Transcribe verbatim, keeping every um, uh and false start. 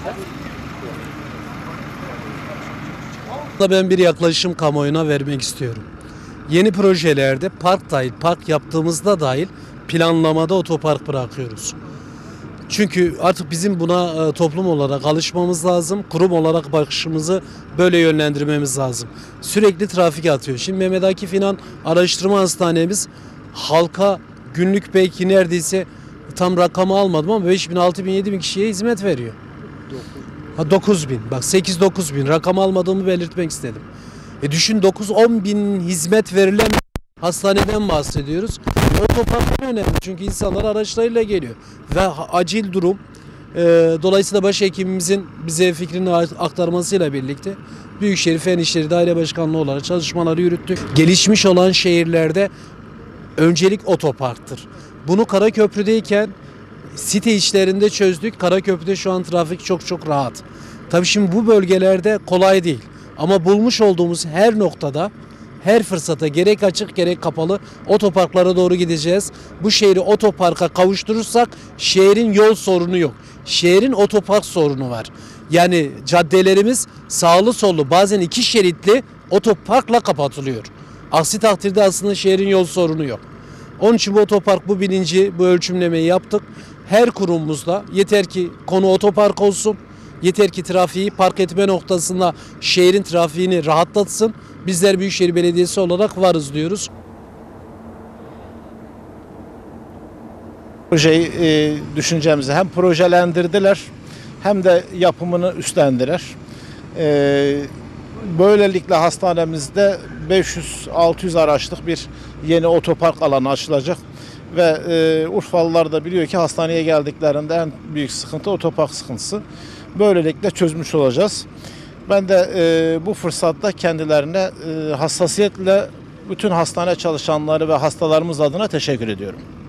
Ben bir yaklaşım kamuoyuna vermek istiyorum. Yeni projelerde park dahil, park yaptığımızda dahil planlamada otopark bırakıyoruz. Çünkü artık bizim buna toplum olarak alışmamız lazım. Kurum olarak bakışımızı böyle yönlendirmemiz lazım. Sürekli trafik atıyor. Şimdi Mehmet Akif İnan Araştırma Hastanemiz halka günlük belki neredeyse tam rakamı almadım ama beş bin, altı bin, yedi bin kişiye hizmet veriyor. Ha dokuz bin. Bak sekiz dokuz bin. Rakam almadığımı belirtmek istedim. E düşün dokuz on bin hizmet verilen hastaneden bahsediyoruz. Otopark önemli çünkü insanlar araçlarıyla geliyor. Ve acil durum e, dolayısıyla başhekimimizin bize fikrini aktarmasıyla birlikte Büyükşehir Fen İşleri Daire Başkanlığı olarak çalışmaları yürüttük. Gelişmiş olan şehirlerde öncelik otoparktır. Bunu Karaköprü'deyken site içlerinde çözdük. Karaköprü'de şu an trafik çok çok rahat. Tabii şimdi bu bölgelerde kolay değil. Ama bulmuş olduğumuz her noktada, her fırsata gerek açık gerek kapalı otoparklara doğru gideceğiz. Bu şehri otoparka kavuşturursak şehrin yol sorunu yok. Şehrin otopark sorunu var. Yani caddelerimiz sağlı sollu bazen iki şeritli otoparkla kapatılıyor. Aksi takdirde aslında şehrin yol sorunu yok. Onun için bu otopark, bu bilinci, bu ölçümlemeyi yaptık. Her kurumumuzda yeter ki konu otopark olsun, yeter ki trafiği park etme noktasında şehrin trafiğini rahatlatsın. Bizler Büyükşehir Belediyesi olarak varız diyoruz. Projeyi e, düşüncemizi hem projelendirdiler hem de yapımını üstlendiler. E, böylelikle hastanemizde beş yüz altı yüz araçlık bir yeni otopark alanı açılacak. Ve e, Urfalılar da biliyor ki hastaneye geldiklerinde en büyük sıkıntı otopark sıkıntısı. Böylelikle çözmüş olacağız. Ben de e, bu fırsatta kendilerine e, hassasiyetle bütün hastane çalışanları ve hastalarımız adına teşekkür ediyorum.